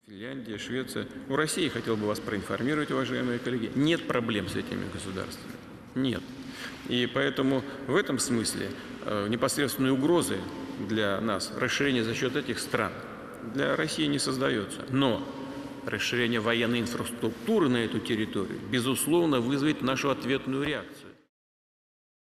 Финляндия, Швеция. У России, хотел бы вас проинформировать, уважаемые коллеги, нет проблем с этими государствами. Нет. И поэтому в этом смысле непосредственной угрозы для нас расширение за счет этих стран для России не создается. Но расширение военной инфраструктуры на эту территорию, безусловно, вызовет нашу ответную реакцию.